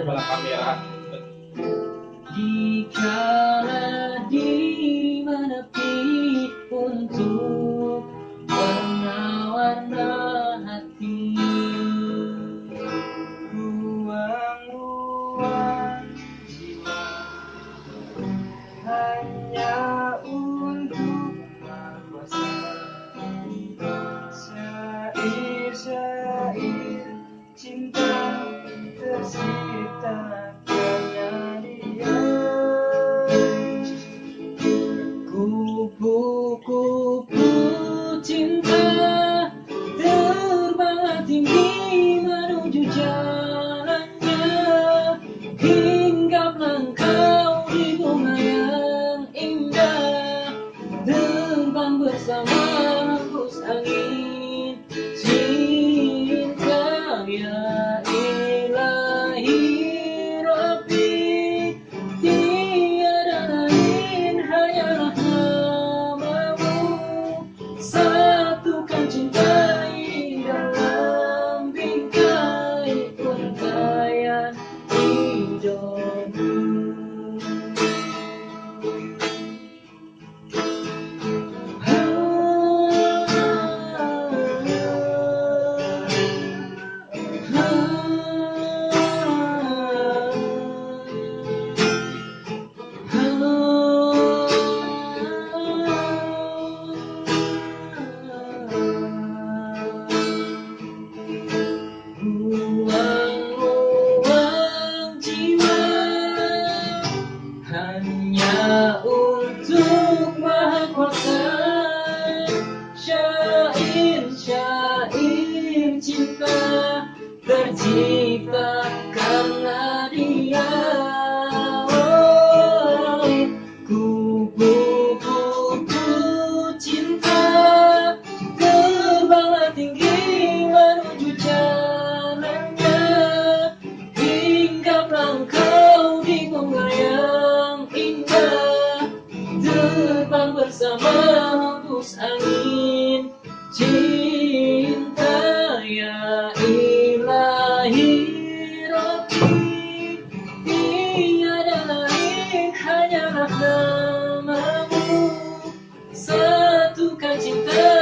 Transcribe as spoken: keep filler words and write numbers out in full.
bola kamera. Dikala diri menepi untuk warna-warna hati, ruang-ruang jiwa hanya untuk berkuasa. Syair-syair cinta tercipta karena dia. Kupu-kupu cinta terbang tinggi menuju jalannya. Hinggaplah engkau di bunga yang indah, terbang bersama hembus angin cinta. Ya ilahi Rabbi, tiada lain hanyalah namamu. Satukan cinta ini dalam bingkai untayan hidupku. Ruang-ruang jiwa hanya untuk Maha Kuasa. Syair-syair cinta tercipta karena dia. Oh, kupu-kupu cinta terbanglah tinggi menuju jalannya. Hinggaplah engkau di bunga yang indah, terbang bersama hembus angin cinta. Ya ilahi Rabbi, tiada lain hanyalah namamu. Satukan cinta